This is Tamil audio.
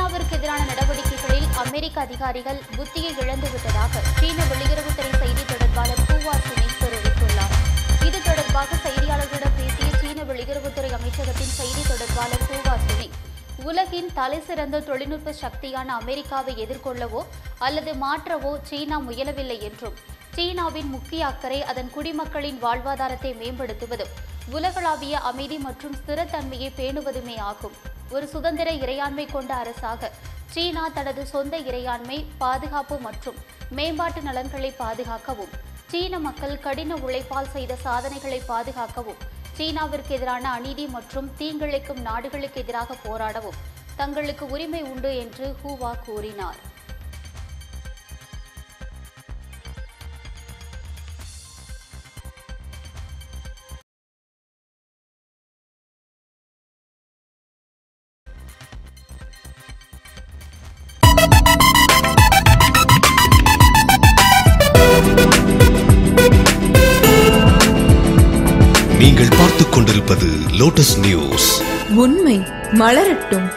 சீனாவிற்கு எதிரான நடவடிக்கைகளில் அமெரிக்க அதிகாரிகள் புத்தியை இழந்துவிட்டதாக சீன வெளியுறவுத்துறை செய்தி தொடர்பாளர் ஹூவா சுனிங் தெரிவித்துள்ளார். இது தொடர்பாக செய்தியாளர்களிடம் பேசிய சீன வெளியுறவுத்துறை அமைச்சகத்தின் செய்தி தொடர்பாளர் ஹூவா சுனிங், உலகின் தலைசிறந்த தொழில்நுட்ப சக்தியான அமெரிக்காவை எதிர்கொள்ளவோ அல்லது மாற்றவோ சீனா முயலவில்லை என்றும், சீனாவின் முக்கிய அக்கறை அதன் குடிமக்களின் வாழ்வாதாரத்தை மேம்படுத்துவதும் உலகளாவிய அமைதி மற்றும் ஸ்திரத்தன்மையை பேணுவதுமே ஆகும். ஒரு சுதந்திர இறையாண்மை கொண்ட அரசாக சீனா தனது சொந்த இறையாண்மை, பாதுகாப்பு மற்றும் மேம்பாட்டு நலன்களை பாதுகாக்கவும், சீன மக்கள் கடின உழைப்பால் செய்த சாதனைகளை பாதுகாக்கவும், சீனாவிற்கு எதிரான அநீதி மற்றும் தீங்கிழைக்கும் நாடுகளுக்கு எதிராக போராடவும் தங்களுக்கு உரிமை உண்டு என்று ஹூவா கூறினார். நீங்கள் பார்த்துக் கொண்டிருப்பது லோட்டஸ் நியூஸ். உண்மை மலரட்டும்.